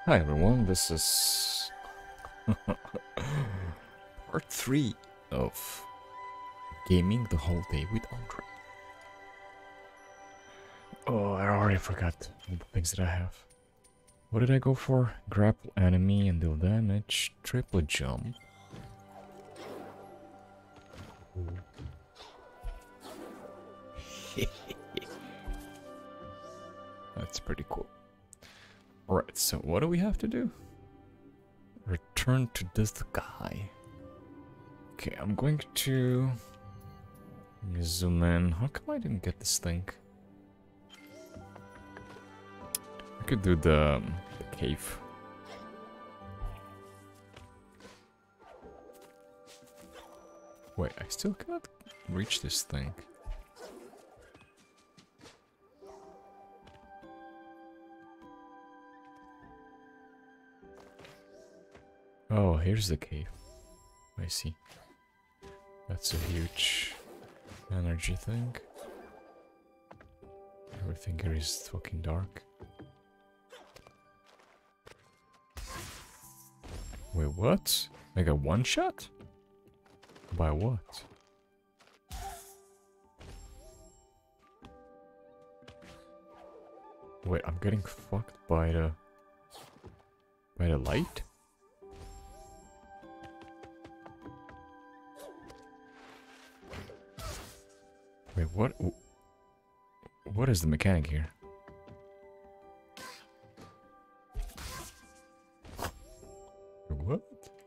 Hi everyone, this is part 3 of gaming the whole day with Andre. Oh, I already forgot all the things that I have. What did I go for? Grapple enemy and deal damage, triple jump. That's pretty cool. Alright, so what do we have to do? Return to this guy. Okay, I'm going to zoom in. How come I didn't get this thing? I could do the cave. Wait, I still cannot reach this thing. Oh, here's the cave. I see. That's a huge energy thing. Everything here is fucking dark. Wait, what? Like a one shot? By what? Wait, I'm getting fucked by the light? Wait, what? What is the mechanic here? What?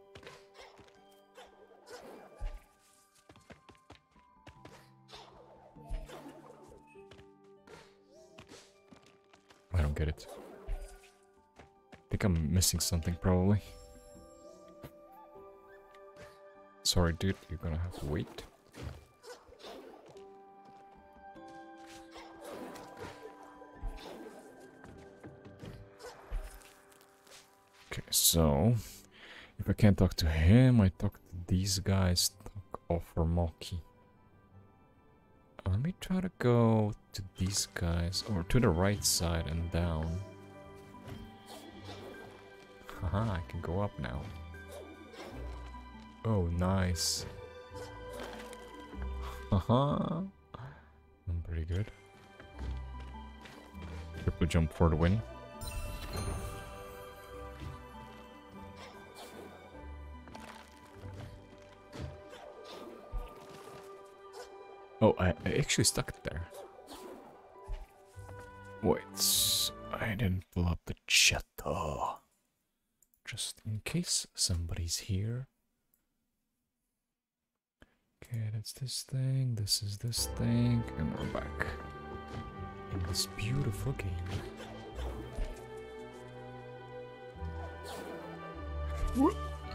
I don't get it. I think I'm missing something probably. Sorry dude, you're gonna have to wait. Okay, so if I can't talk to him, I talk to these guys. Talk offer Moki. Let me try to go to these guys, or to the right side and down. Haha, I can go up now. Oh, nice. Haha. I'm pretty good. Triple jump for the win. Oh, I actually stuck it there. Wait, I didn't pull up the chat. Just in case somebody's here. Okay, that's this thing, this is this thing, and we're back in this beautiful game. Whoop.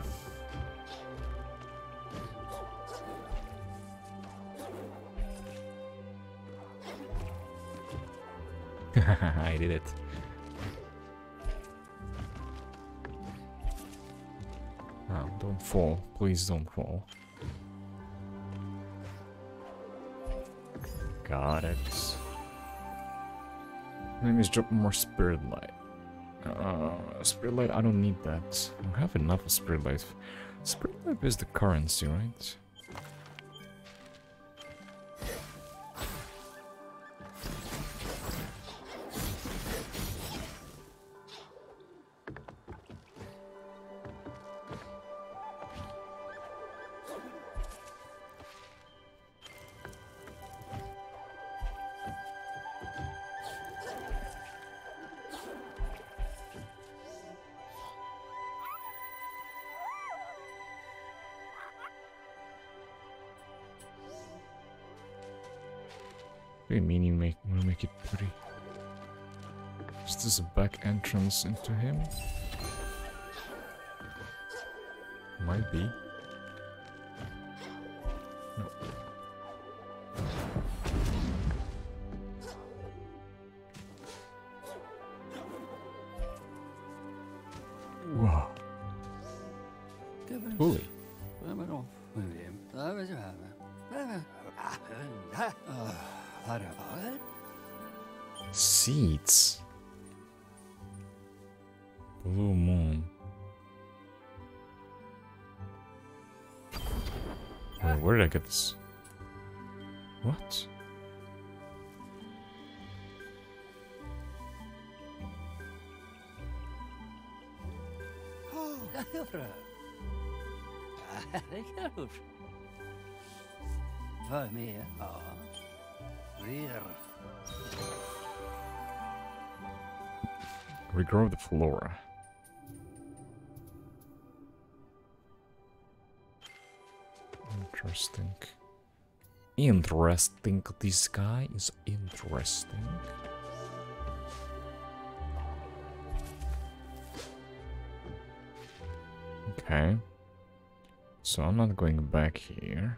I did it. Oh, don't fall. Please don't fall. Got it. Let me just drop more spirit light. Spirit light, I don't need that. I have enough of spirit light. Spirit light is the currency, right? What do you mean you make it pretty? Is this a back entrance into him? Might be. No. Wow. Fully. Seeds. Blue moon. Wait, where did I get this? What? Regrow the flora. Interesting. Interesting. This guy is interesting. Okay. So I'm not going back here.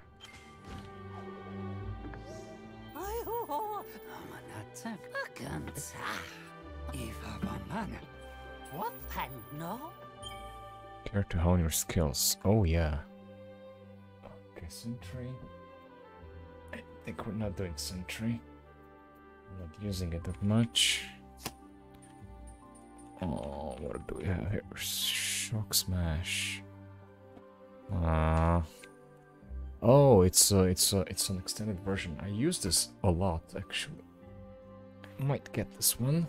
Care to hone your skills. Oh yeah. Okay, sentry. I think we're not doing sentry. I'm not using it that much. Oh, what do we have here? Shock smash. Oh, it's an extended version. I use this a lot actually. Might get this one.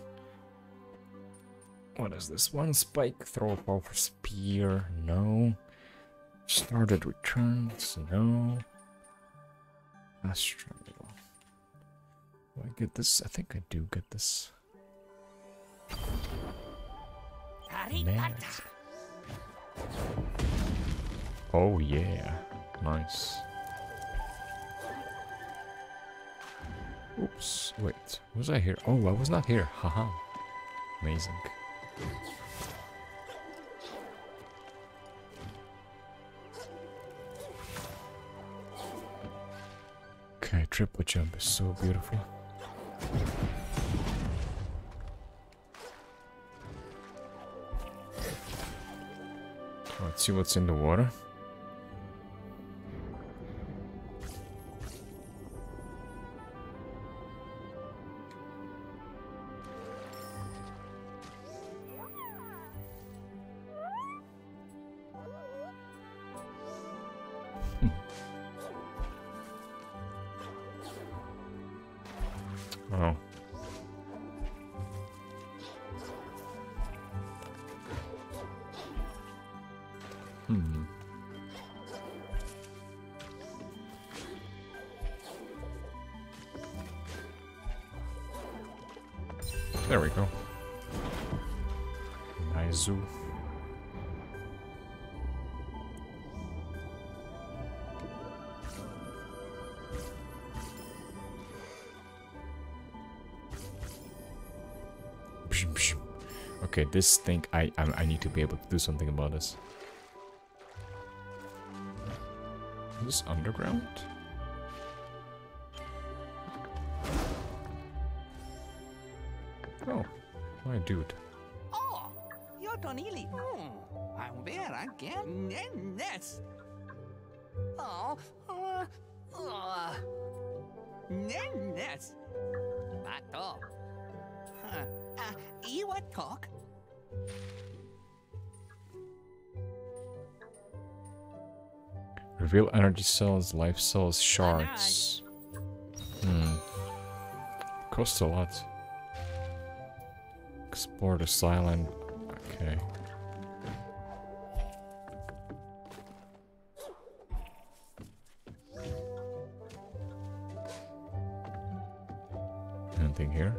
What is this one? Spike, throw a powerful spear. No. Started returns. No. Fast travel. Do I get this? I think I do get this. Merit. Oh yeah. Nice. Oops. Wait. Was I here? Oh, I was not here. Haha. Amazing. Okay, triple jump is so beautiful. Let's see what's in the water. Oh. There we go. Nice. Okay, this thing, I need to be able to do something about this. Is this underground? Oh, my dude. Oh, you're Tonili. I'm there again. Yes. Oh, yes. Bato. You want talk? Reveal energy cells, life cells, shards. Costs a lot. Explore this island. Okay. Anything here?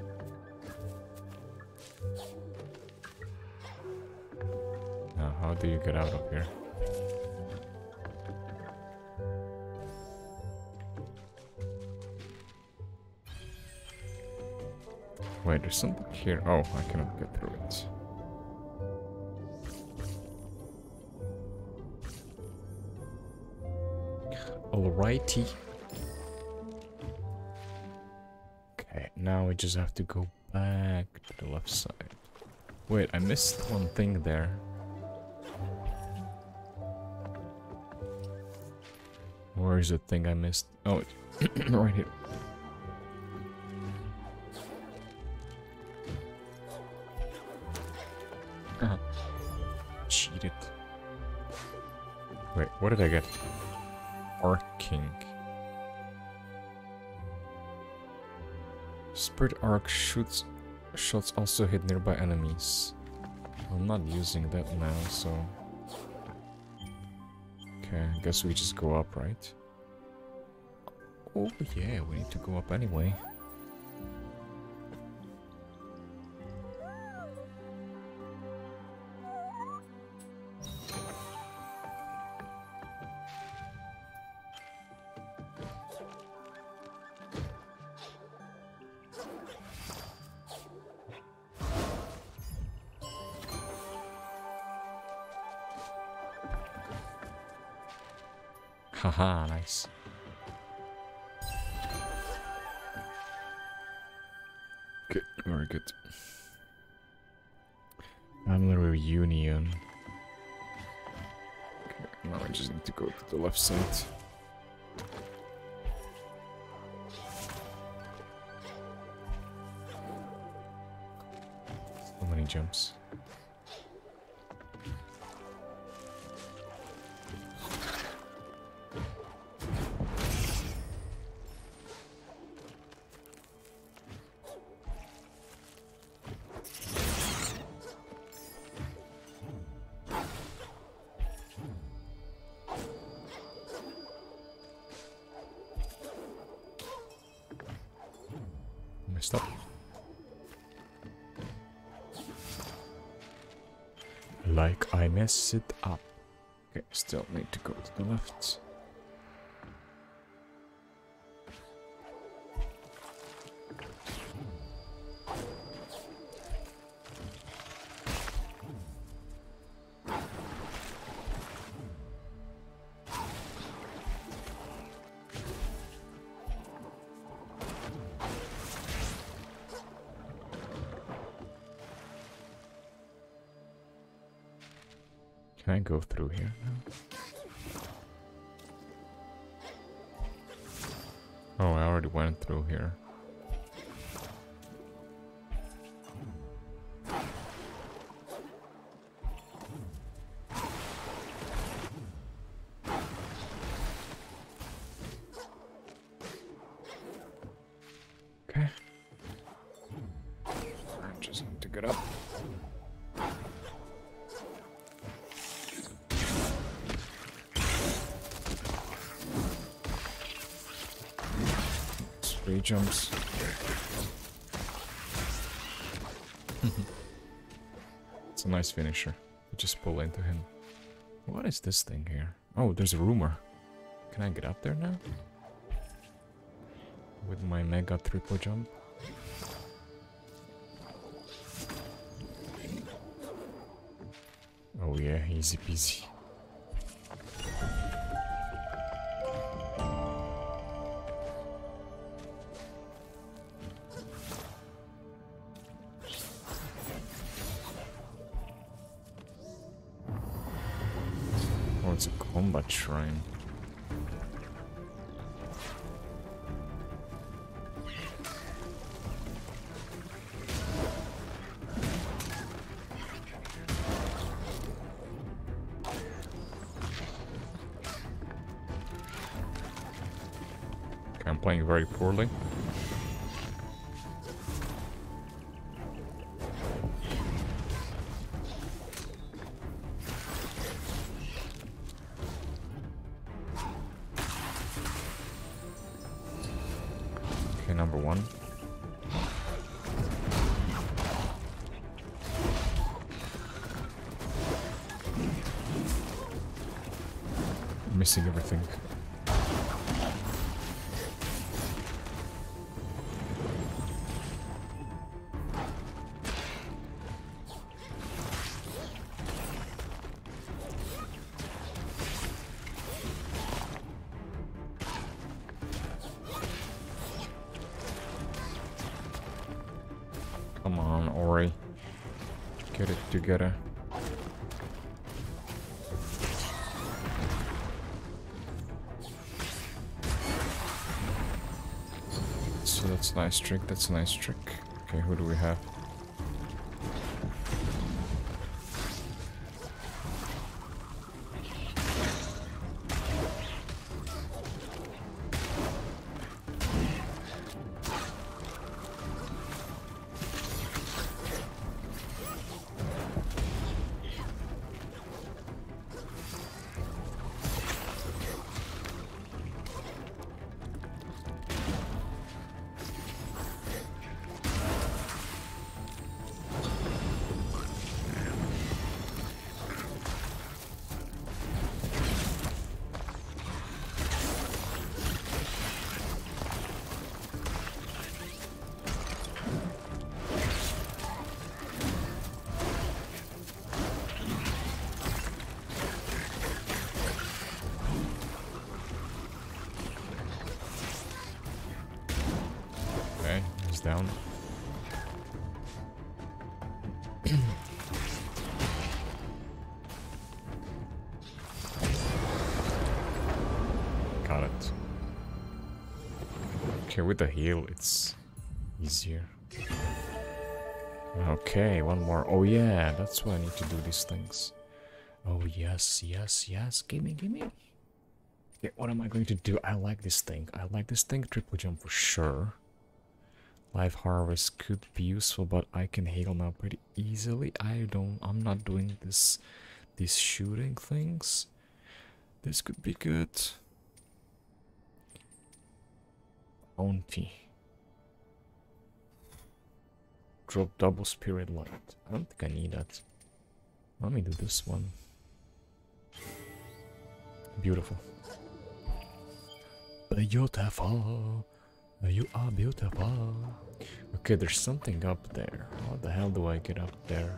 Now, how do you get out of here? Wait, there's something here. Oh, I cannot get through it. Alrighty. Okay, now we just have to go back to the left side. Wait, I missed one thing there. Where is the thing I missed? Oh, it's right here. Cheated. Wait, what did I get? Arcing. Spirit arc shoots shots also hit nearby enemies. I'm not using that now, so okay, I guess we just go up, right? Oh yeah, we need to go up anyway. Haha, nice. Okay, very good. Family reunion. Okay, now I just need to go to the left side. So many jumps. Messed up. Like I messed it up. Okay, still need to go to the left. Can I go through here now? Oh, I already went through here. Okay. I just need to get up. Three jumps. It's a nice finisher. You just pull into him. What is this thing here? Oh, there's a rumor. Can I get up there now? With my mega triple jump? Oh yeah, easy peasy. Oh, it's a combat shrine. Okay, I'm playing very poorly. Okay, number one. Missing everything. Come on, Ori. Get it together. So that's a nice trick, that's a nice trick. Okay, who do we have? down. Got it. Okay, with the heal, it's easier. Okay, one more. Oh yeah, that's why I need to do these things. Oh yes, yes, yes. Gimme, gimme. Okay, what am I going to do? I like this thing. I like this thing. Triple jump for sure. Life harvest could be useful, but I can heal now pretty easily. I'm not doing these shooting things. This could be good. Bounty. Drop double spirit light. I don't think I need that. Let me do this one. Beautiful. Beautiful. You are beautiful. Okay, there's something up there. How the hell do I get up there?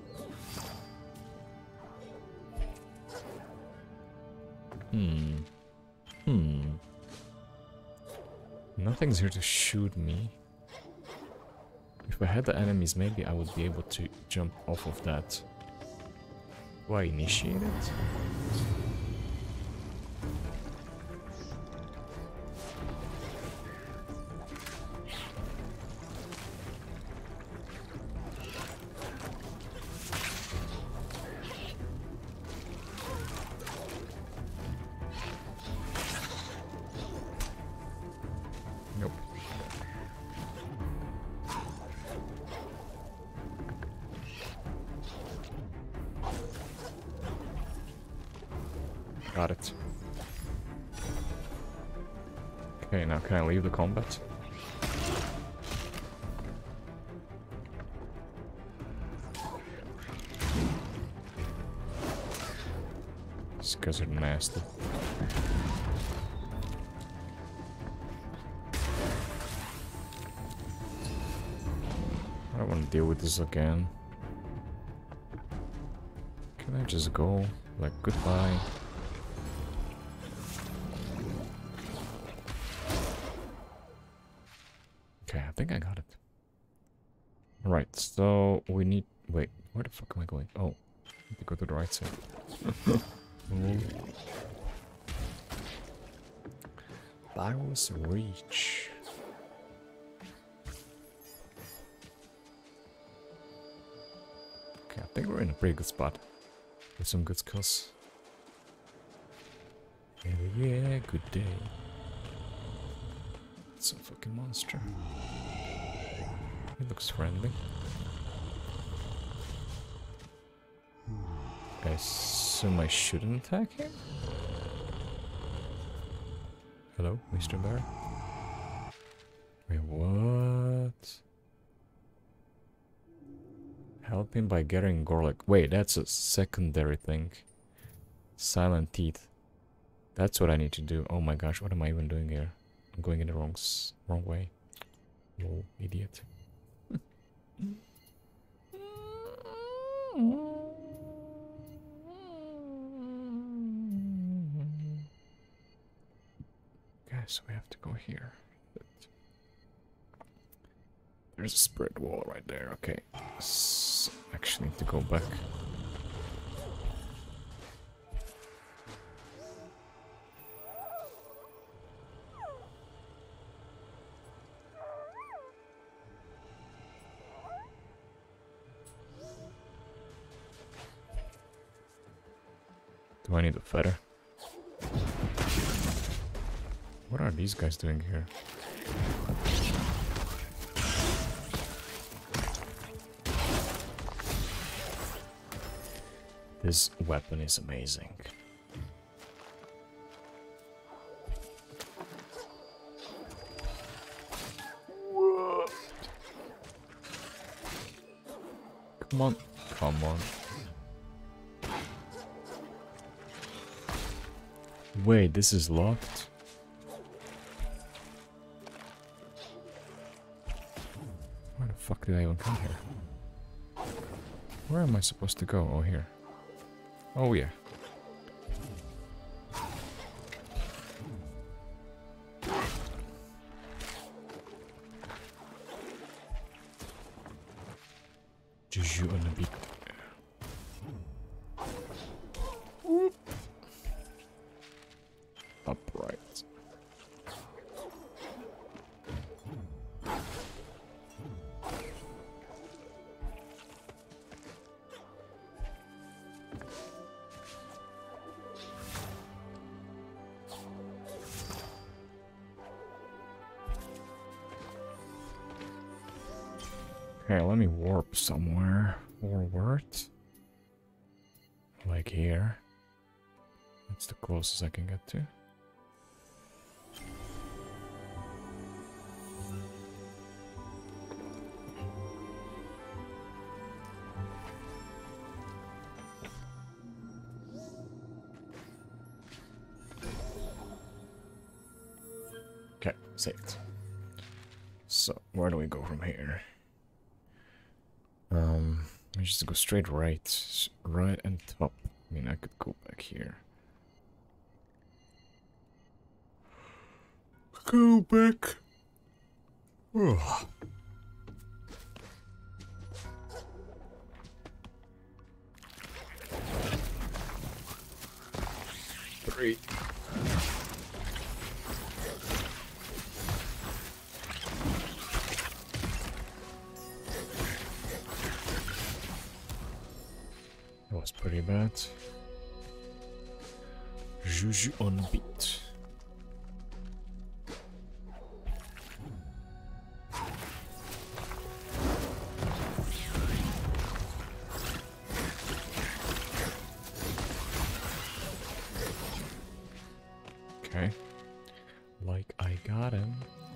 Nothing's here to shoot me. If I had the enemies, maybe I would be able to jump off of that. Do I initiate it? Nope. Got it. Okay, now can I leave the combat? These guys are nasty. I don't want to deal with this again. Can I just go? Like, goodbye. Okay, I think I got it. Right, so we need... Wait, where the fuck am I going? Oh, I need to go to the right side. Barrel's Reach. Okay, I think we're in a pretty good spot. With some good skills. Hell yeah, good day. It's a fucking monster. He looks friendly. I assume I shouldn't attack him? Hello, Mr. Bear? Wait, what? Help him by getting Gorlick. Wait, that's a secondary thing. Silent Teeth. That's what I need to do. Oh my gosh, what am I even doing here? I'm going in the wrong way. Lol, idiot. Guys, we have to go here. There's a spirit wall right there. Okay. Actually need to go back. Do I need a feather? What are these guys doing here? This weapon is amazing. What? Come on. Come on. Wait, this is locked? Where the fuck did I even come here? Where am I supposed to go? Oh, here. Oh, yeah. you on a bit. Whoop. Upright. Okay, let me warp somewhere forward. Like here. That's the closest I can get to. Okay, saved. So, where do we go from here? We just go straight right. Right and top. I mean, I could go back here. Go back. Ugh. Three. That was pretty bad. Juju on beat. Okay. Like I got him.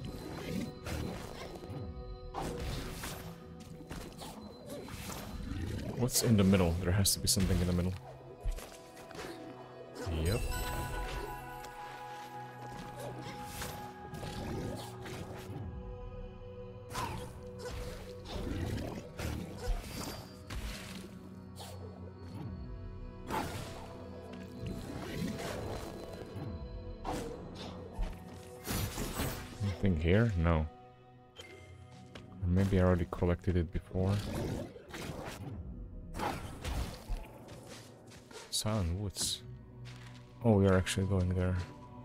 What's in the middle? There has to be something in the middle. Yep. Anything here? No. Or maybe I already collected it before. Silent Woods. Oh, we are actually going there.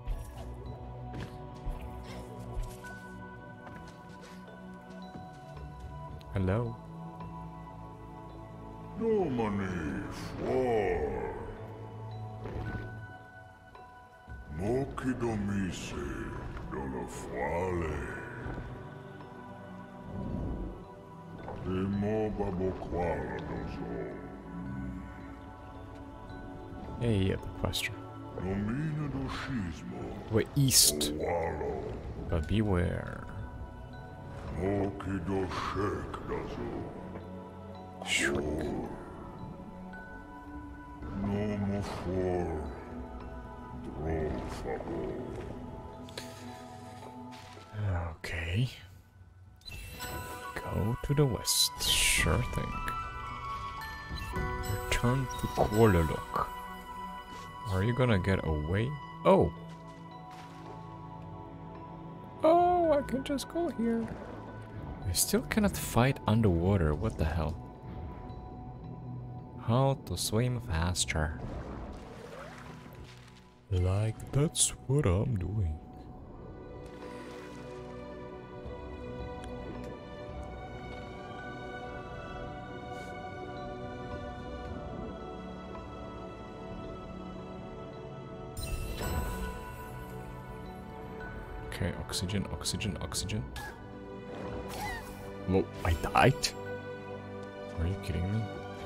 Hello? Domani for Moki domise dolo fuale. Demo babo quala dozo. Hey, yeah, the question. Nomina do schismo. We're east, Walo. but beware. Moki do shek dozo. Shrek. No mo for. Dro favor. Okay. Go to the west. Sure thing. Return to Kuala. Are you gonna get away? Oh! Oh, I can just go here. I still cannot fight underwater. What the hell? How to swim faster. Like, that's what I'm doing. Okay, oxygen, oxygen, oxygen. Whoa, I died? Are you kidding me?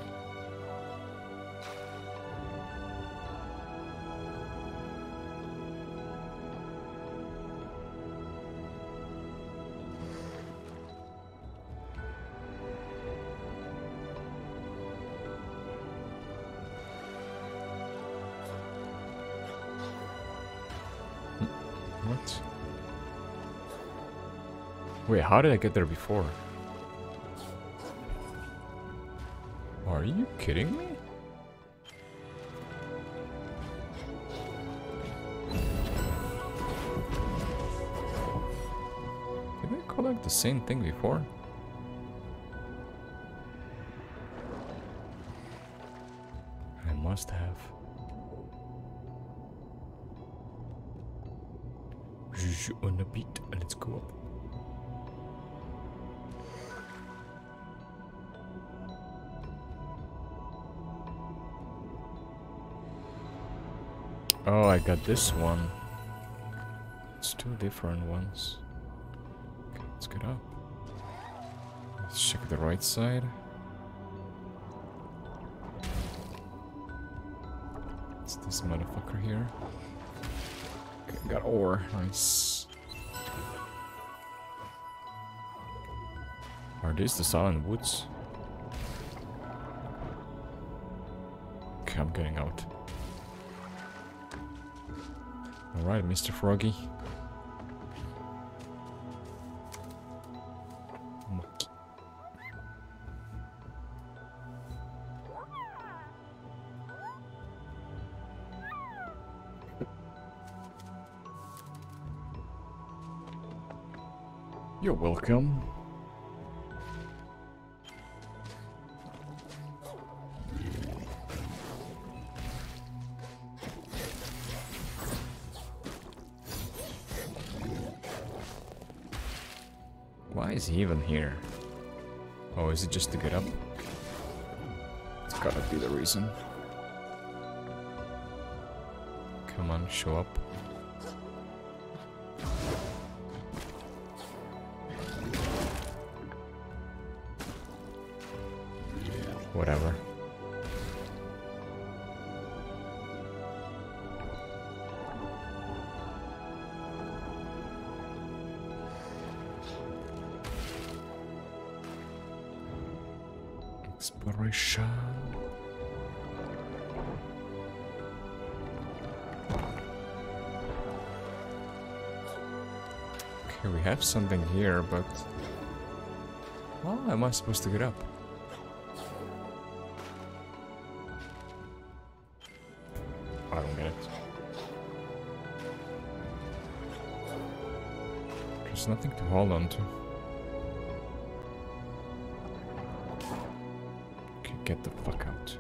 What? Wait, how did I get there before? Are you kidding me? Did I collect the same thing before? must have. On the beat, let's go up. Oh, I got this one. It's two different ones. Okay, let's get up. Let's check the right side. It's this motherfucker here. Okay, got ore. Nice. Are these the Silent Woods? Okay, I'm getting out. Alright, Mr. Froggy. Monkey. You're welcome. Why is he even here? Oh, is it just to get up? It's gotta be the reason. Come on, show up. Whatever. Exploration. Okay, we have something here, but... How am I supposed to get up? I don't get it. There's nothing to hold on to. Okay, get the fuck out.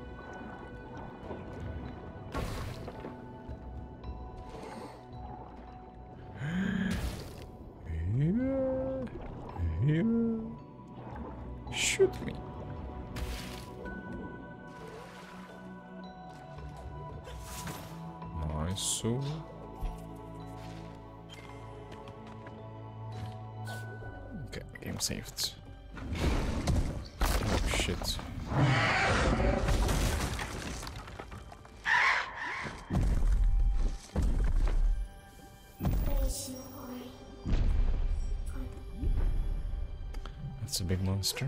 Here. Shoot me. Nice, so. Okay, game saved. Oh shit. That's a big monster.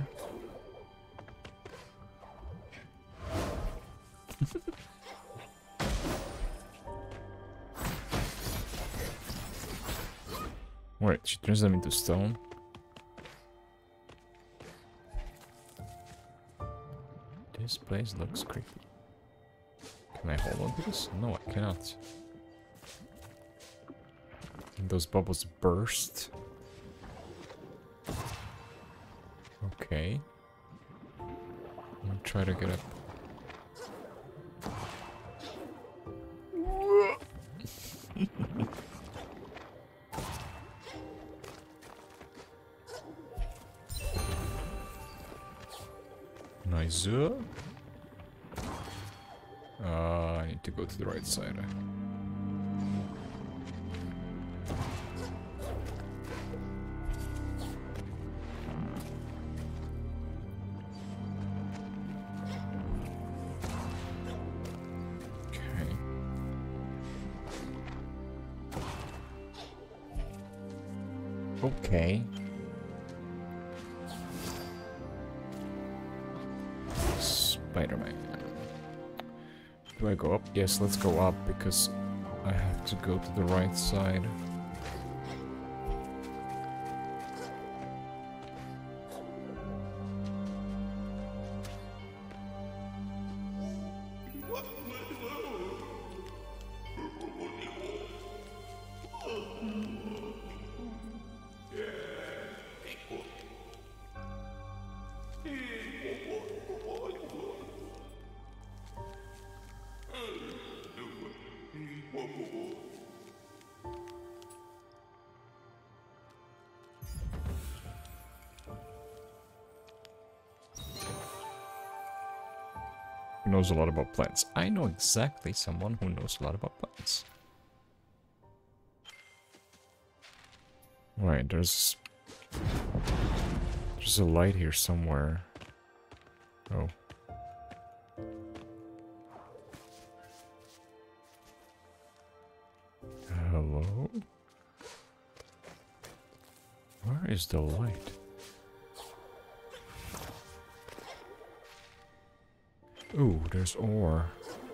Wait, she turns them into stone. This place looks creepy. Can I hold on to this? No, I cannot. And those bubbles burst. Okay. I'll try to get up. Nice. I need to go to the right side. Okay. Spider-Man. Do I go up? Yes, let's go up because I have to go to the right side. Who knows a lot about plants. I know exactly someone who knows a lot about plants. Right, there's a light here somewhere. Oh. Hello? Where is the light? Ooh, there's ore.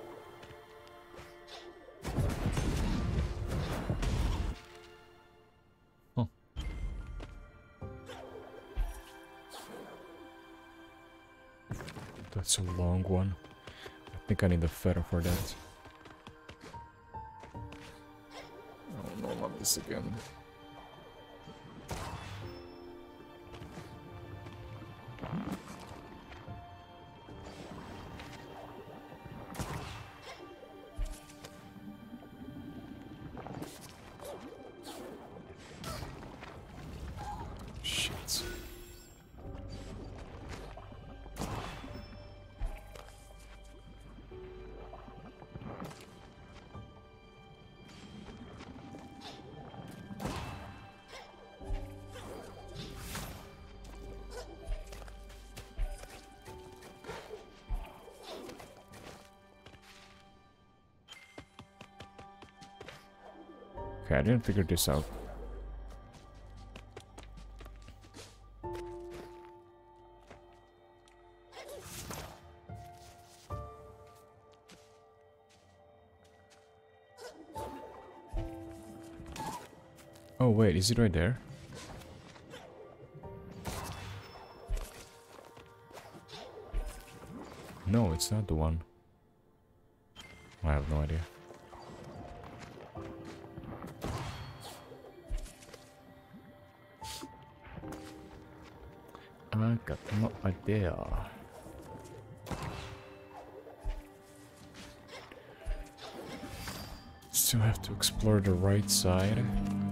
Huh. That's a long one. I think I need a feather for that. Oh no, not this again. Shit. Okay, I didn't figure this out. Oh wait, is it right there? No, it's not the one. I have no idea. I got no idea. Still have to explore the right side.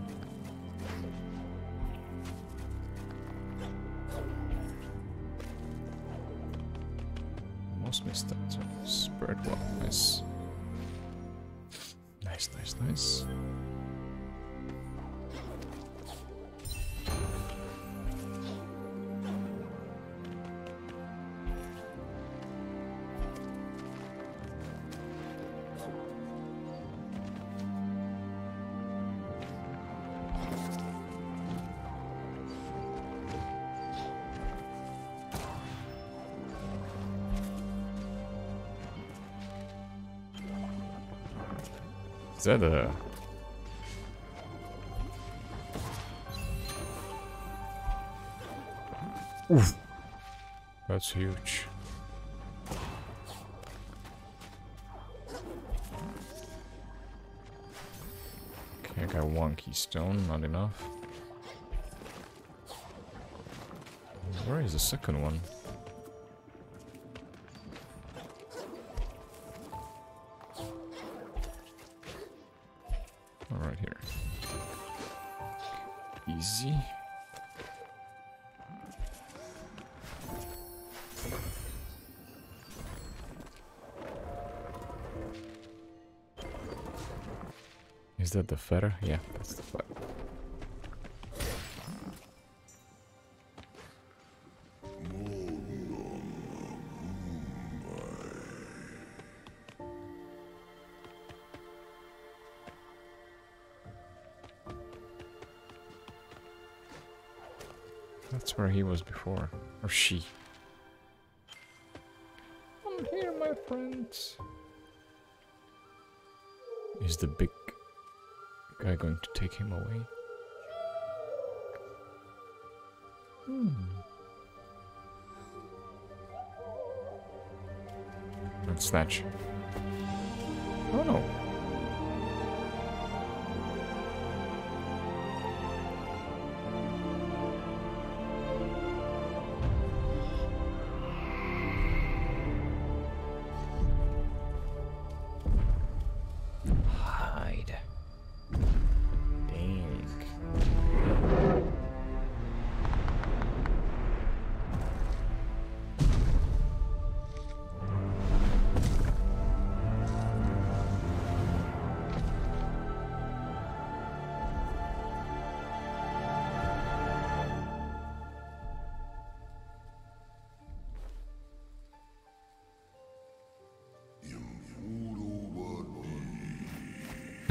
Almost missed that. So spirit well, nice. Nice, nice, nice. Is that a... Oof. That's huge. Okay, I got one keystone, not enough. Where is the second one? Right here. Easy. Is that the feather? Yeah, that's the feather. That's where he was before. Or she. I'm here, my friends. Is the big guy going to take him away? Let's snatch. Oh no. Hide. Dang.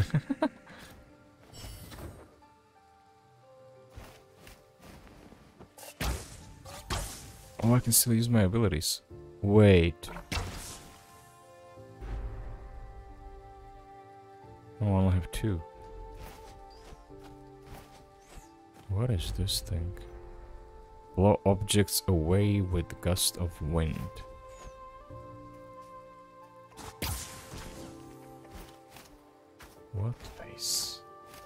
Oh, I can still use my abilities. Wait. Oh, I only have 2. What is this thing? Blow objects away with gust of wind. What face?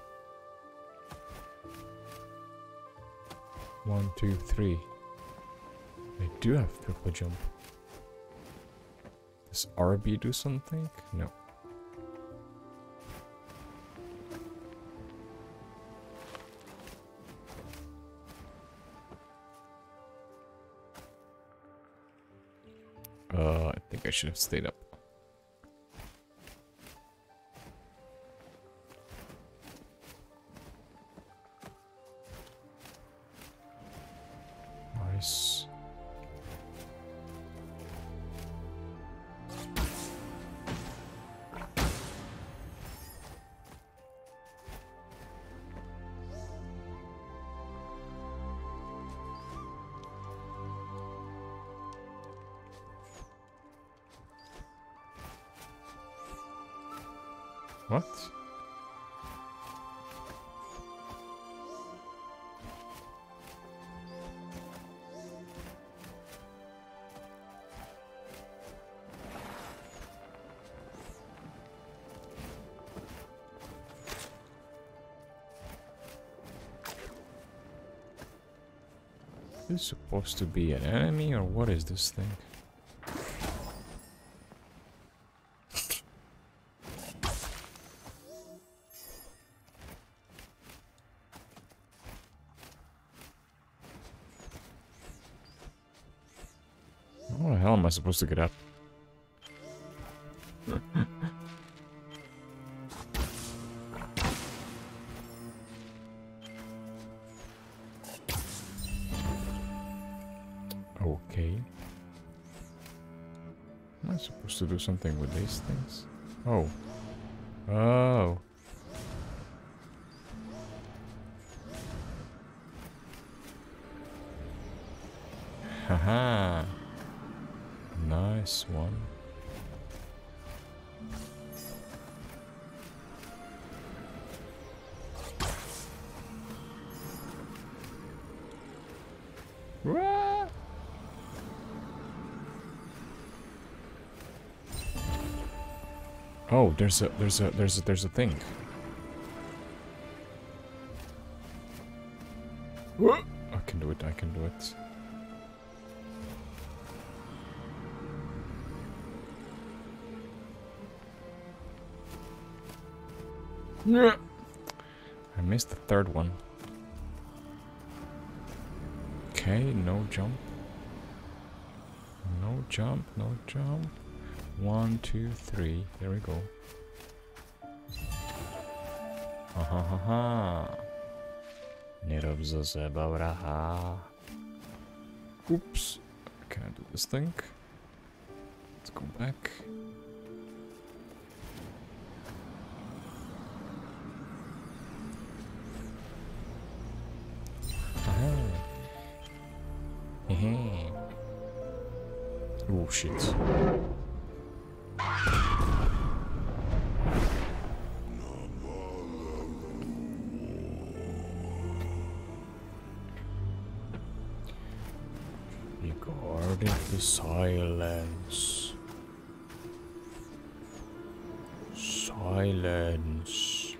1, 2, 3. I do have triple jump. Does RB do something? No. I think I should have stayed up. Nice. What? Is this supposed to be an enemy or what is this thing? How the hell am I supposed to get up? Okay. Am I supposed to do something with these things? Oh. Oh. Haha. Nice one. Wah! Oh, there's a thing. Whoa! I can do it, I can do it. Yeah. I missed the third one. Okay, no jump. No jump, no jump. 1, 2, 3. There we go. Ha ha ha ha. Oops. Can I do this thing? Let's go back. Oh shit. Regarding the silence. Silence.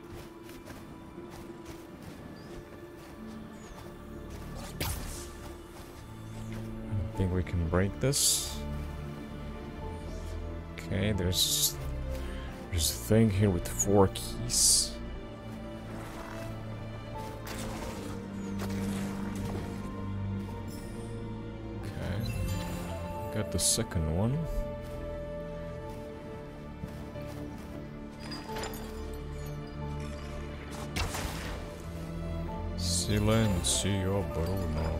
I think we can break this. Okay, there's a thing here with 4 keys. Okay, got the second one. Silencio, Bruno.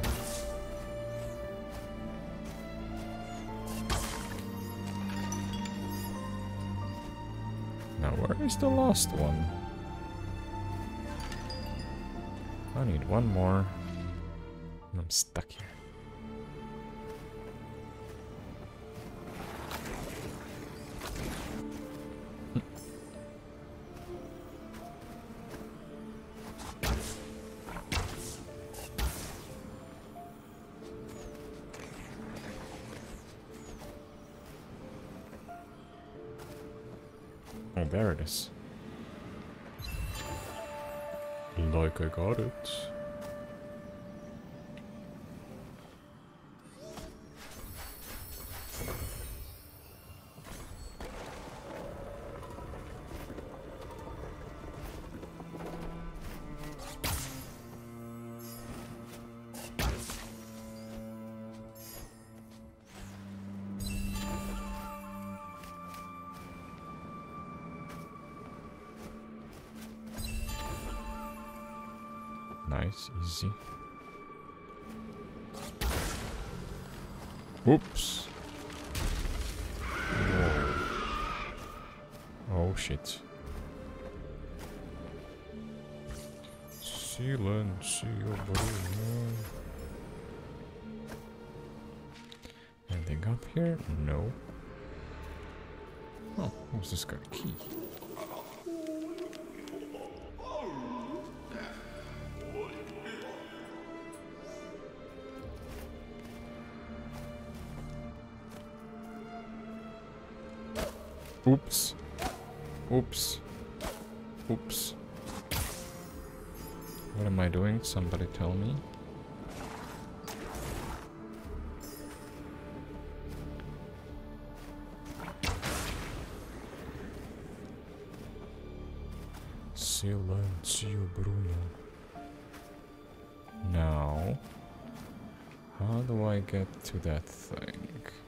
Now, where is the last one? I need one more. And I'm stuck here. Oh, there it is. Like I got it. Nice, easy. Oops. Whoa. Oh shit. Silencio, Bruno. Anything up here? No. Oh, what's this got a key? Oops. Oops. Oops. What am I doing? Somebody tell me. Silencio, Bruno. Now, how do I get to that thing?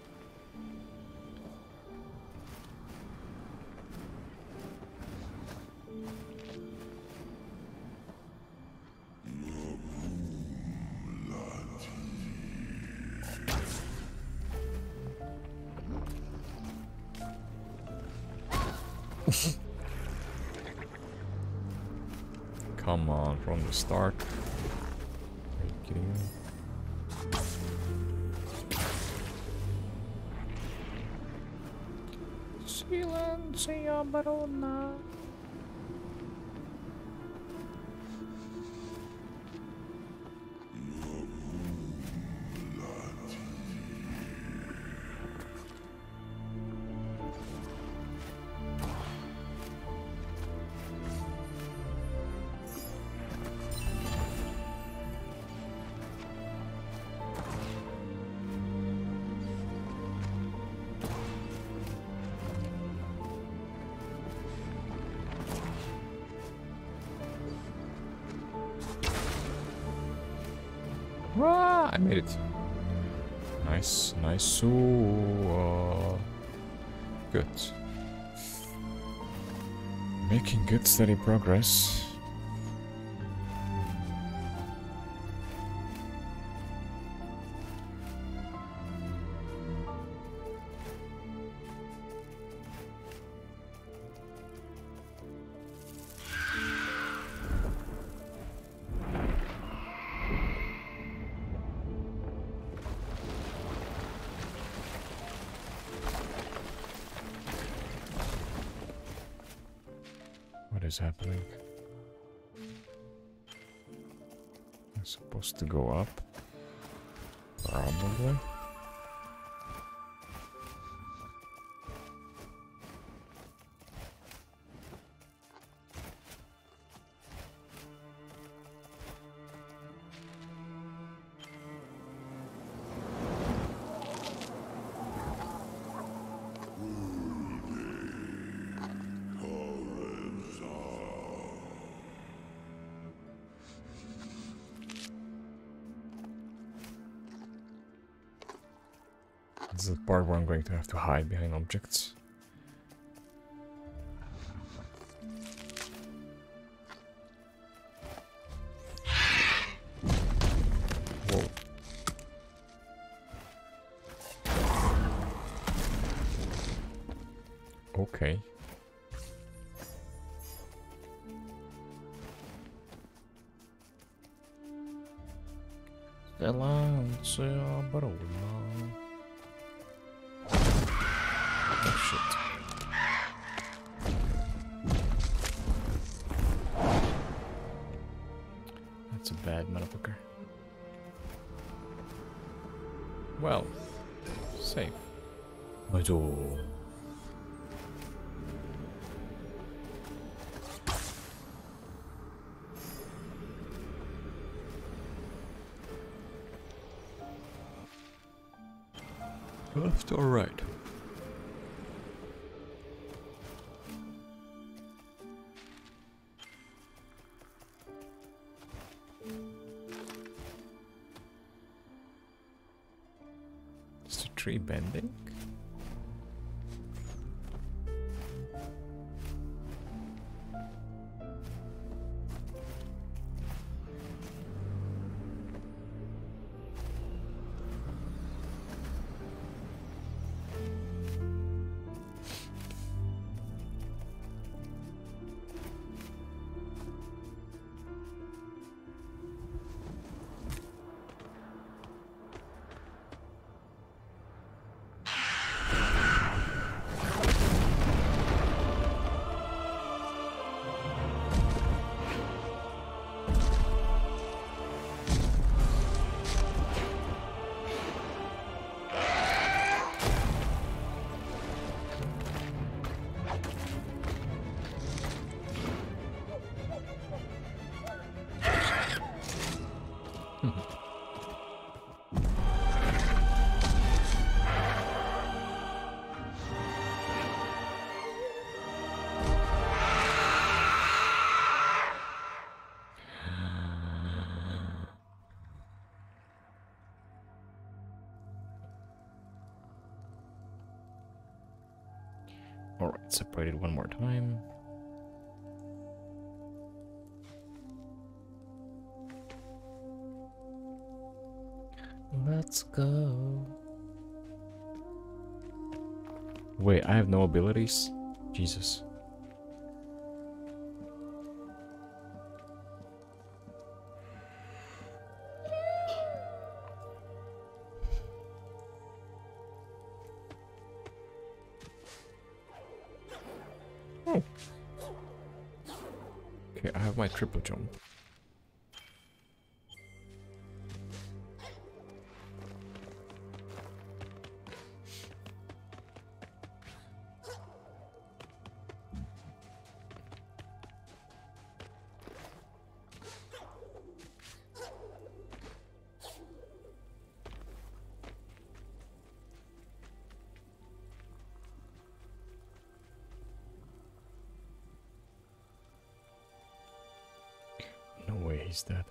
Come on, from the start. Are you kidding me? Silencio, Bruno. Ah, I made it. Nice, nice. Good. Making good, steady progress. What is happening? I'm supposed to go up? Probably. This is the part where I'm going to have to hide behind objects. Whoa. Okay. Lancia Barola. Oh shit. That's a bad motherfucker. Well, safe. 맞아. Left or right? Is the tree bending? Alright, separated one more time. Let's go. Wait, I have no abilities? Jesus. Oh. Okay, I have my triple jump. No way he's dead.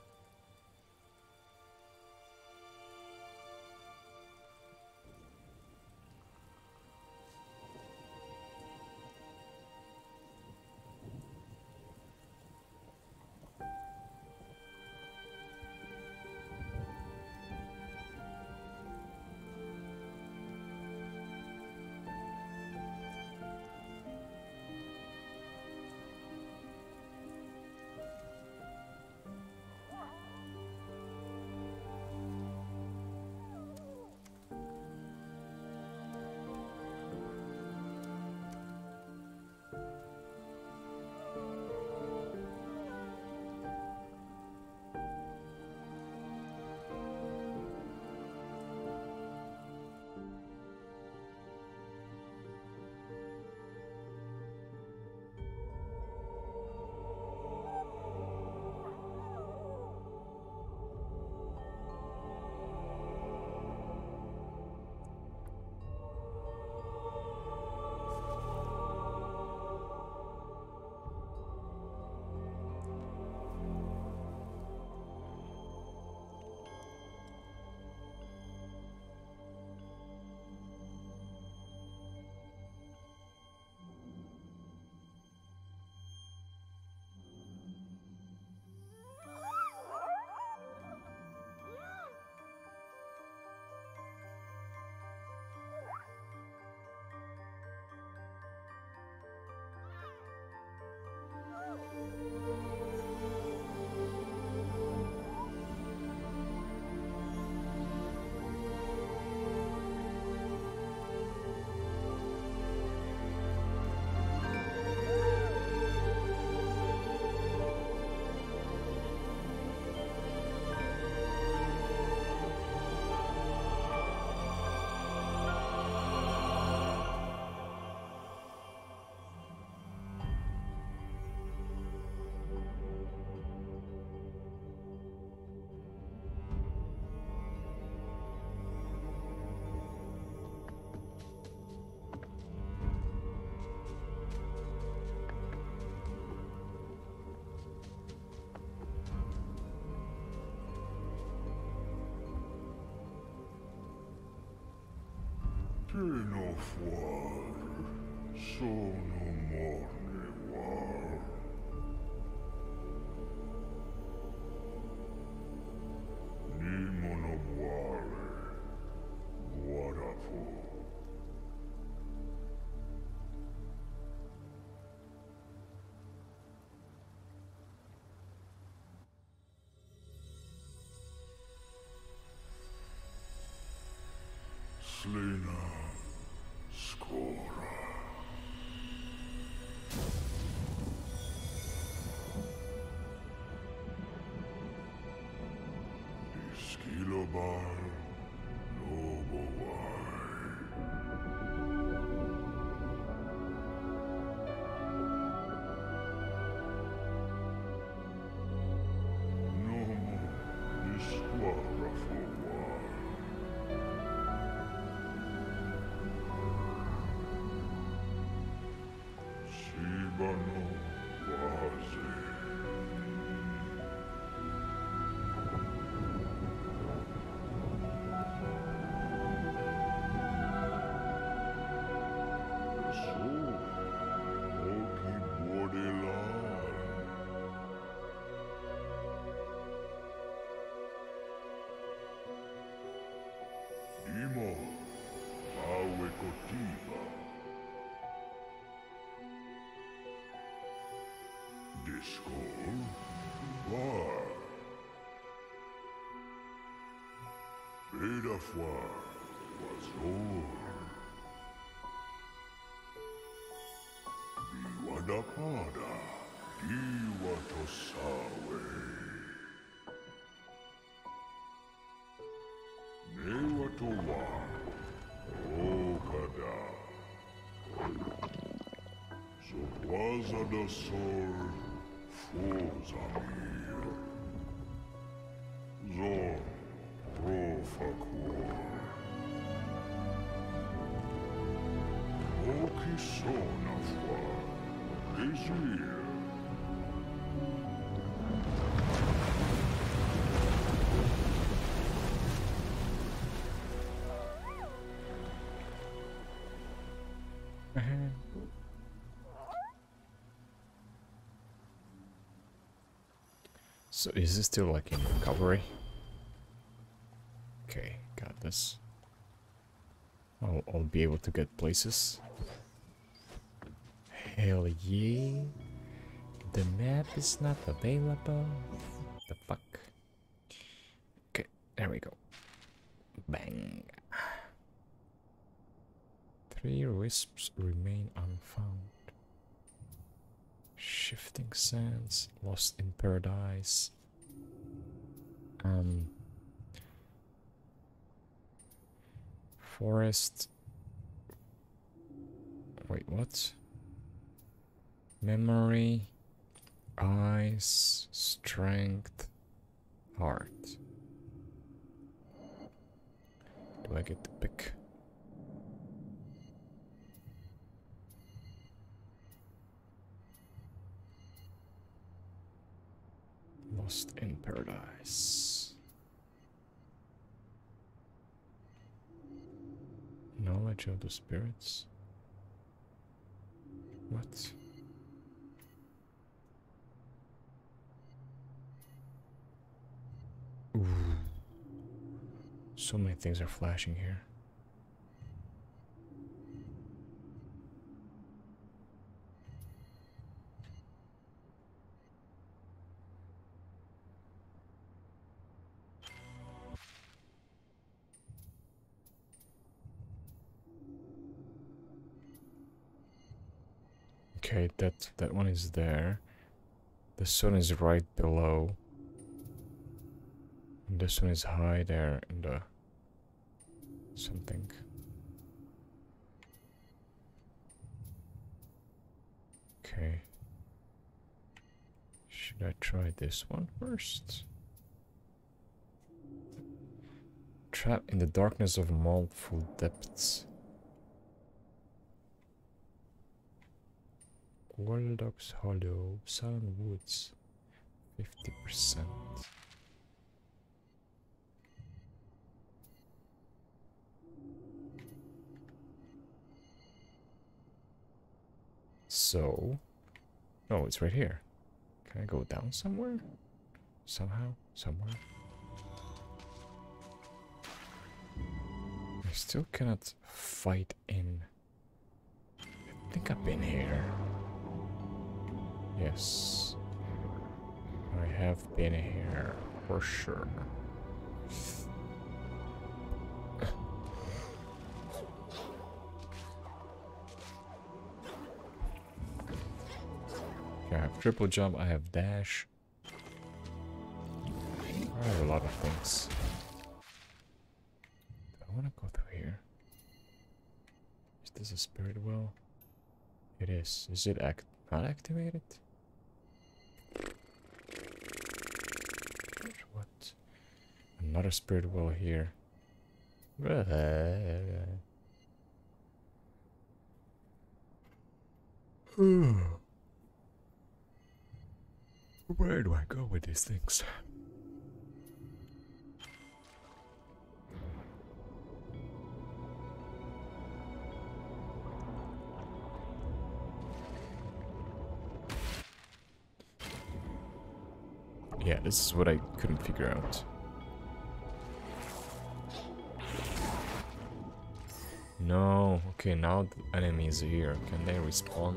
Che no fuar, sono morne war. Nimo no muare, guarafo. Slina, skora. Iskilobar, lobowai. Nomo, isquara for Shibano waze. So, oki bodelar. Imo, awe kotiba. Disco, var. Beda far, was or. Biwadapada, iwatosawe. Newatowa, okada. Zoplaza da sol, fozamir. Zon, profakur. Okisona far, Ezir. So is this still like in recovery? Okay, got this. I'll be able to get places. Hell yeah! The map is not available. The fuck? Okay, there we go. Bang. 3 wisps remain unfound. Shifting sands, lost in paradise. Forest. Wait, what? Memory, eyes, strength, heart. Do I get to pick? Lost in paradise. Knowledge of the spirits. What? Ooh. So many things are flashing here. Okay, that one is there. The sun is right below. And this one is high there in the something. Okay. Should I try this one first? Trapped in the darkness of multiple depths. Warlock's Hollow, Silent Woods, 50%. So... Oh, it's right here. Can I go down somewhere? Somehow? Somewhere? I still cannot fight in... I think I've been here. Yes. I have been here, for sure. I have triple jump, I have dash. I have a lot of things. Do I want to go through here? Is this a spirit well? It is. Is it not activated? What? Another spirit well here. Where do I go with these things? Yeah, this is what I couldn't figure out. No, okay, now the enemy is here. Can they respawn?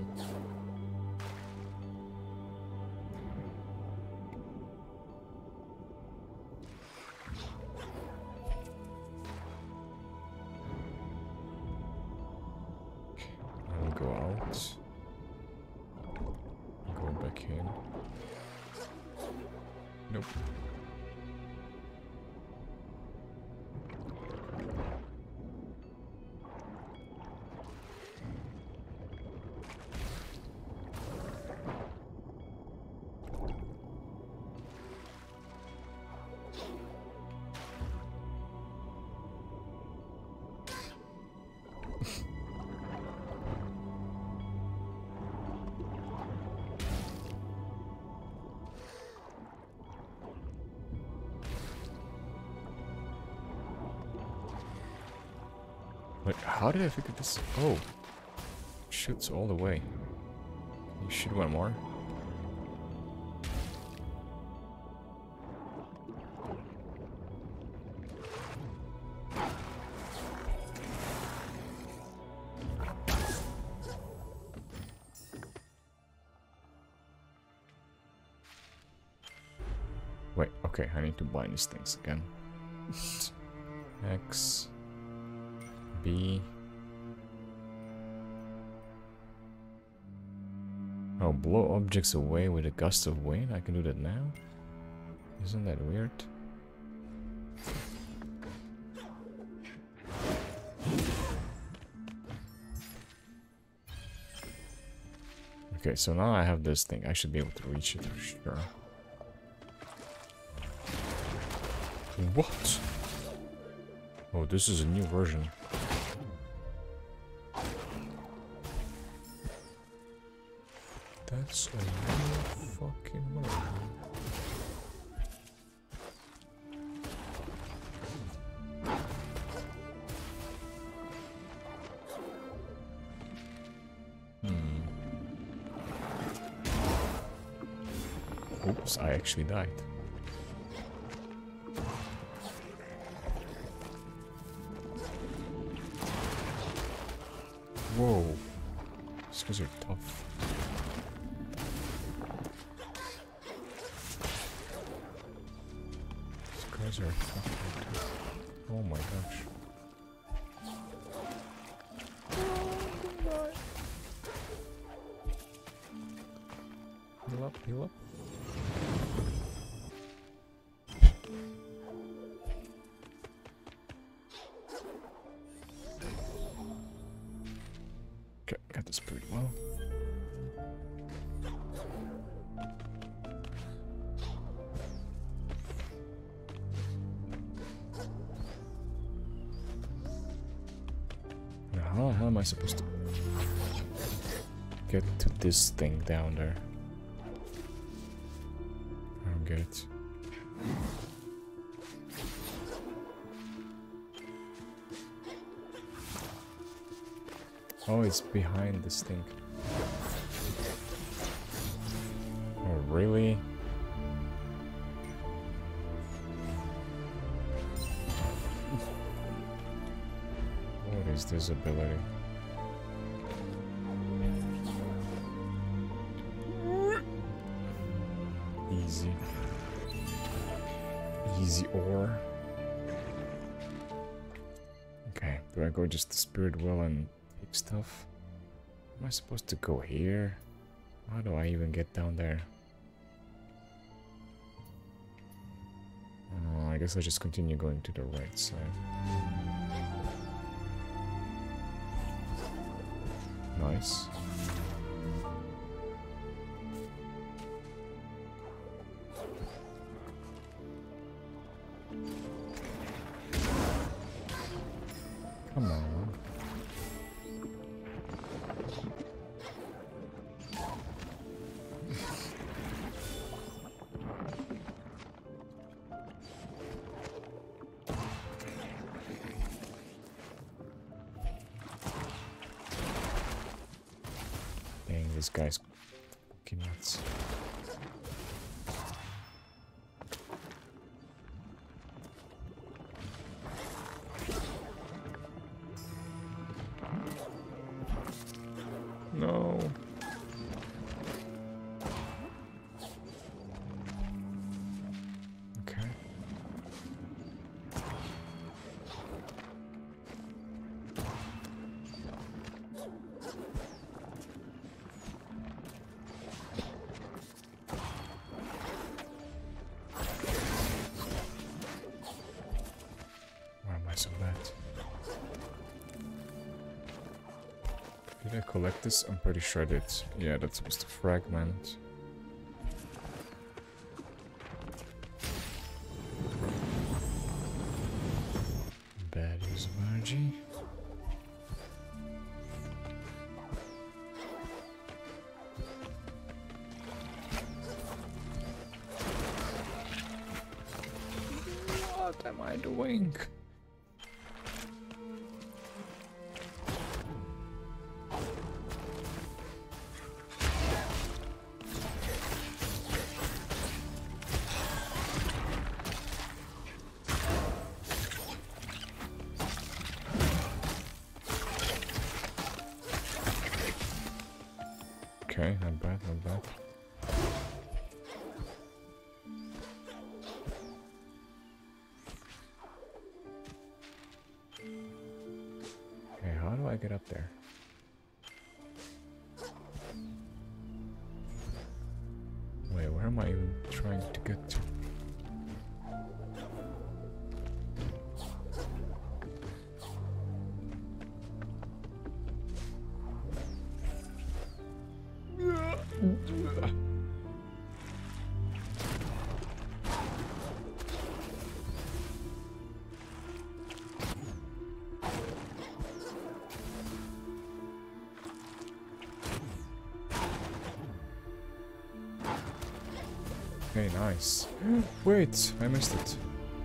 I'll go out. Go back in. Nope. Wait, how did I figure this? Oh, shoots all the way. Can you shoot one more? Wait, okay, I need to bind these things again. X. B. Oh, blow objects away with a gust of wind? I can do that now? Isn't that weird? Okay, so now I have this thing. I should be able to reach it for sure. What? Oh, this is a new version. That's a new fucking version. Oops, I actually died. Whoa. These guys are tough. These guys are fucking tough. Oh my gosh. Heal up, heal up. Okay, got this pretty well. Now, how am I supposed to get to this thing down there? I don't get it. Oh, it's behind this thing. really? What is this ability? Easy. Easy ore. Okay, do I go just to Spirit Well and take stuff? Am I supposed to go here? How do I even get down there? Oh, I guess I'll just continue going to the right side. Nice. Come on. Dang, this guy's fucking nuts. No. Okay. Why am I so bad? Did I collect this? I'm pretty sure I did. Yeah, that's supposed to fragment. Bad use of energy. What am I doing? Okay, not bad, not bad. Okay, how do I get up there? Wait, where am I even trying to get to? Okay, nice. Wait, I missed it.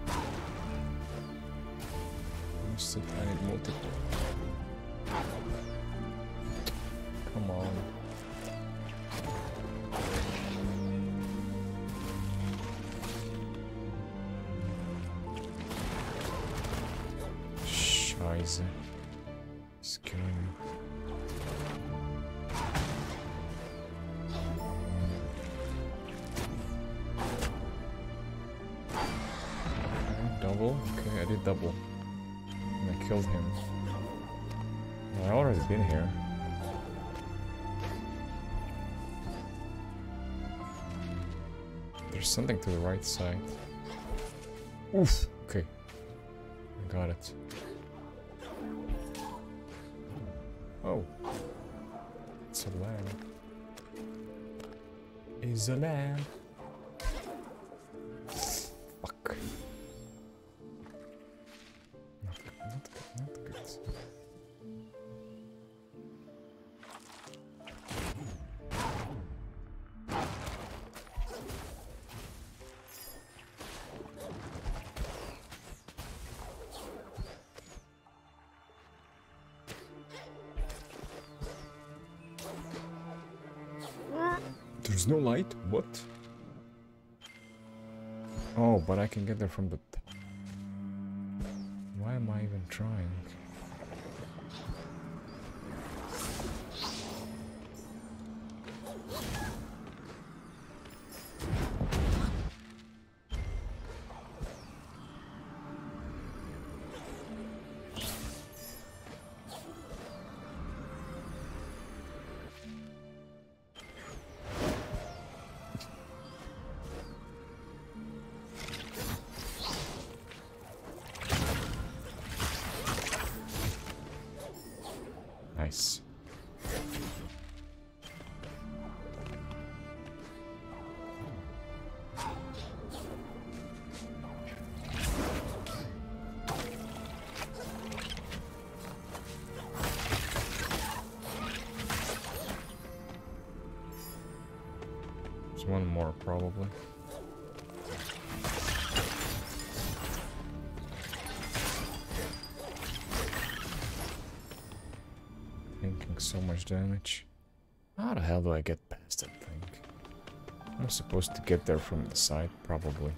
I missed it, I need multiple. Come on. Scheiße. It's killing me. Double? Okay, I did double. And I killed him. Well, I already been here. There's something to the right side. Oof! Okay. I got it. Oh. It's a lamb. Is a lamb. Fuck. Not good, not good, not good. There's no light? What? Oh, but I can get there from the top. Why am I even trying? Nice. There's one more, probably. Taking so much damage. How the hell do I get past that thing? I'm supposed to get there from the side, probably.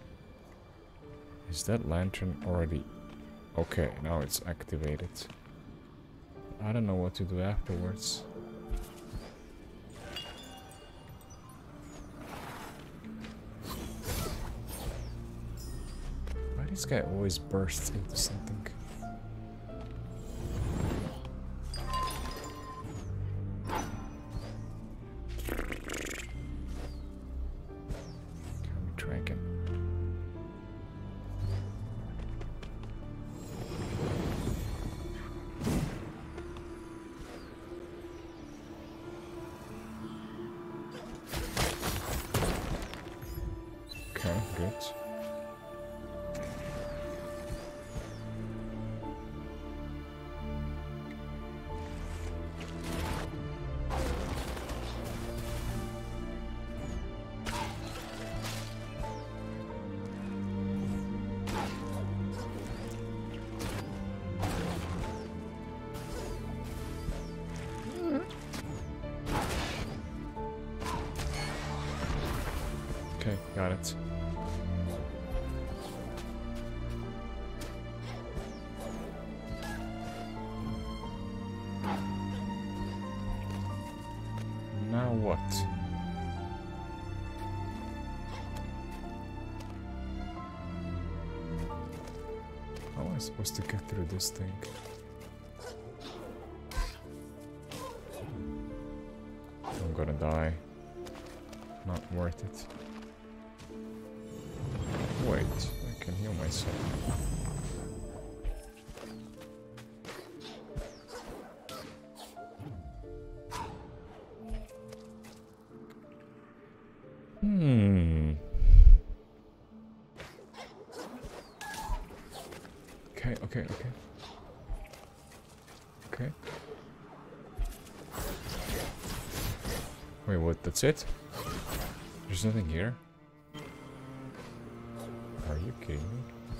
Is that lantern already... Okay, now it's activated. I don't know what to do afterwards. Why this guy always bursts into something? Dragon. Okay, good. Okay, got it. Now what? How am I supposed to get through this thing? I'm gonna die. Not worth it. Wait, I can heal myself. Okay. Okay. Wait, what? That's it? There's nothing here? Are you kidding me?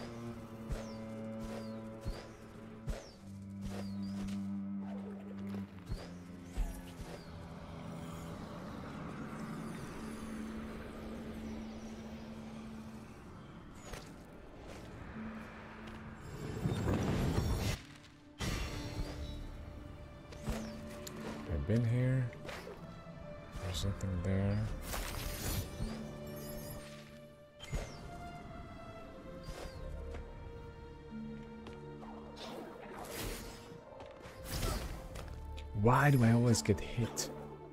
I've been here. There's nothing there. Why do I always get hit?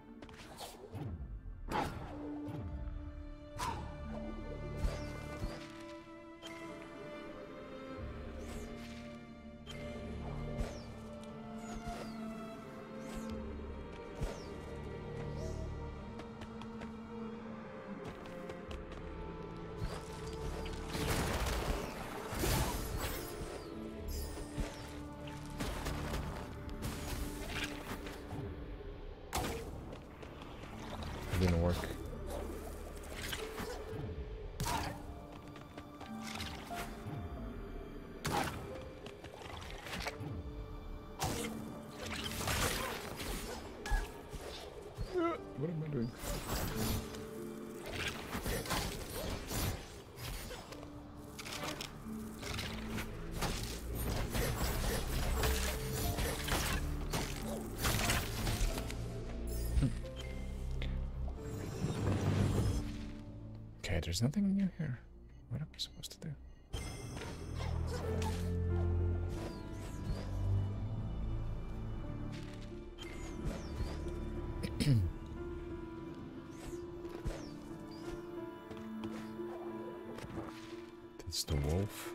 Didn't work. What am I doing? Okay, there's nothing new here. What am I supposed to do? That's the wolf.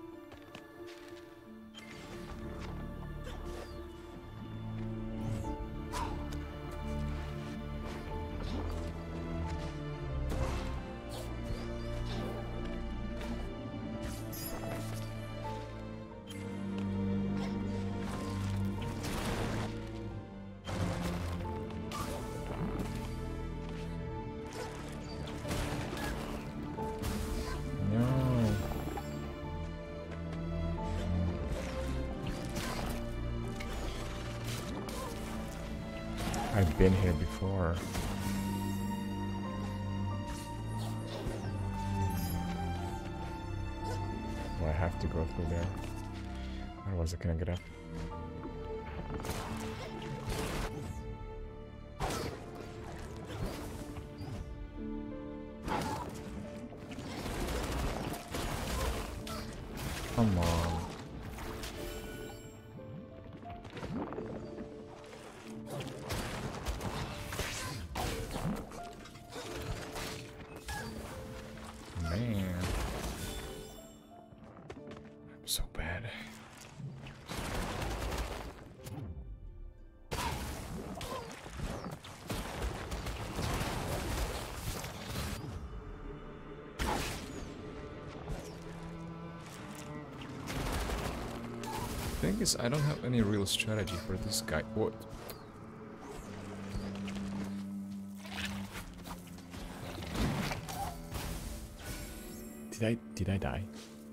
I've been here before. Well, I have to go through there. Otherwise I can't get up. Come on. Man. I'm so bad. Thing is, I don't have any real strategy for this guy. What? Did I die?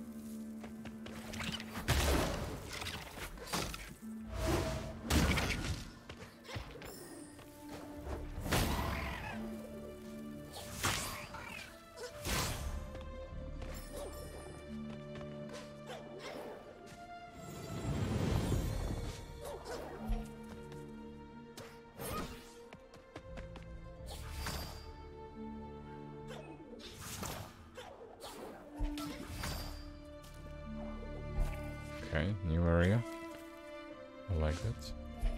Okay, new area. I like that.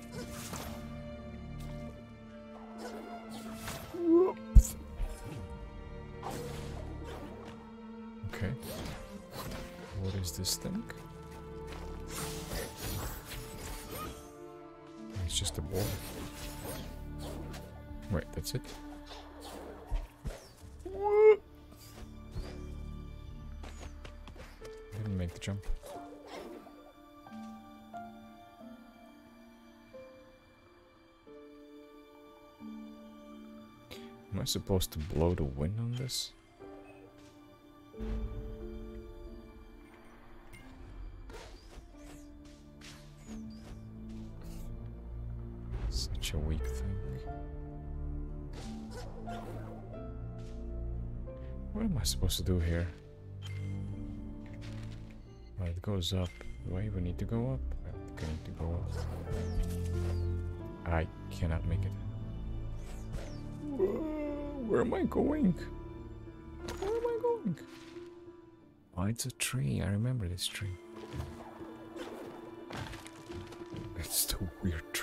Whoops. Okay. What is this thing? It's just a ball. Wait, that's it? Didn't make the jump. Am I supposed to blow the wind on this? Such a weak thing. What am I supposed to do here? Well, it goes up. Do I even need to go up? I think I need to go up. I cannot make it. Where am I going? Where am I going? Oh, it's a tree. I remember this tree. It's the weird tree.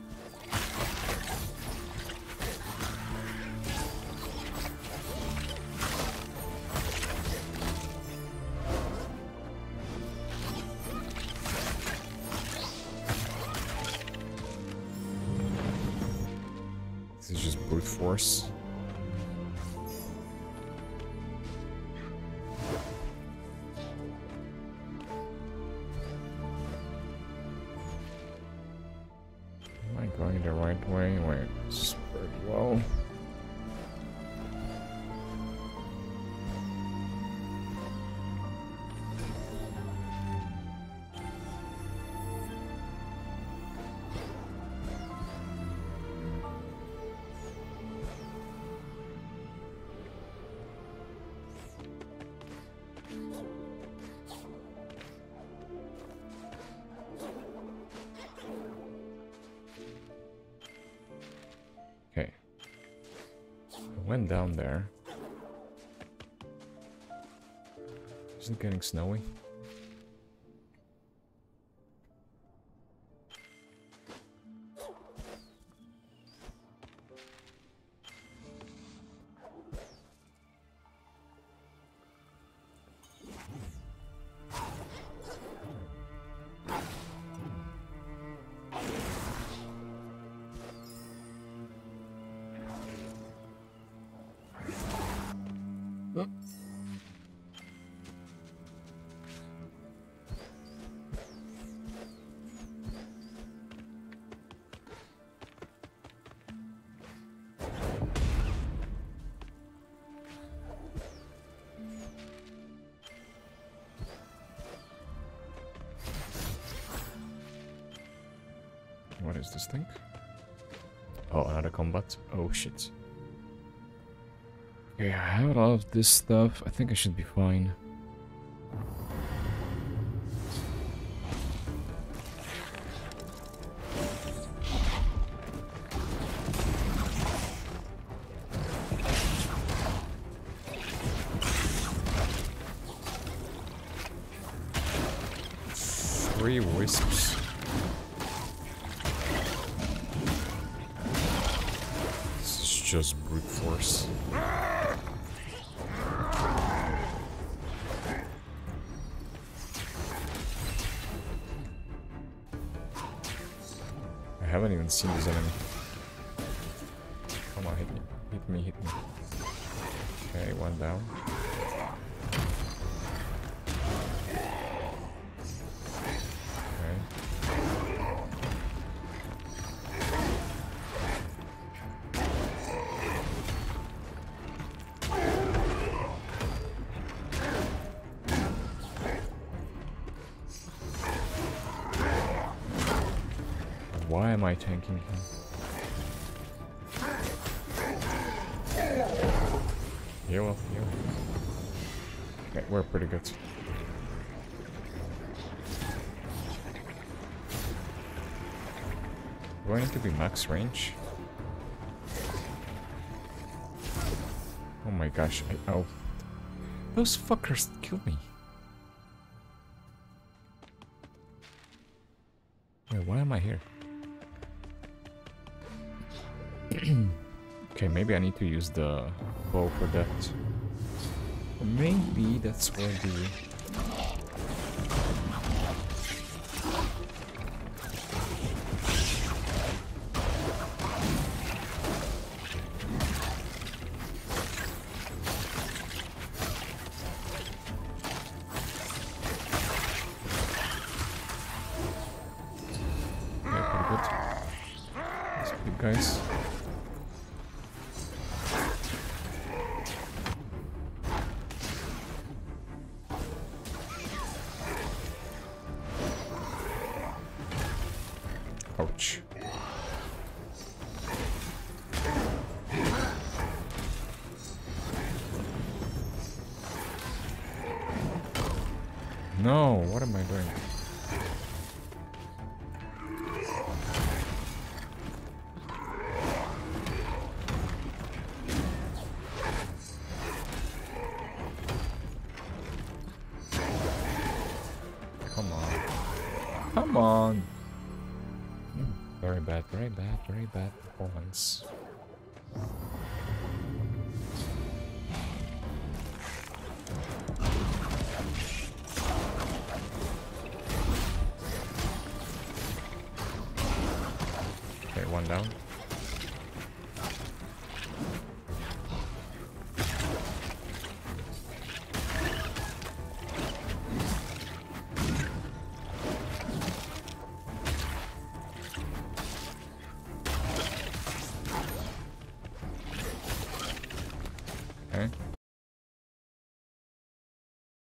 This is just brute force. Am I going the right way? Wait, this is pretty low. went down there. Is it getting snowy? What is this thing? Oh, another combat. Oh shit. Okay, I have all of this stuff. I think I should be fine. Three wisps. This is just brute force. I haven't even seen this enemy. Come on, hit me. Hit me, hit me. Okay, one down. Why am I tanking him? Heal, heal. Okay, we're pretty good. Do I need to be max range? Oh my gosh, oh. Those fuckers killed me. Wait, why am I here? Okay, maybe I need to use the bow for that. Or maybe that's where the... Yeah, pretty good. That's good, guys. Ouch. No, what am I doing? Come on. Come on. Very bad, very bad performance. Okay, one down. Okay.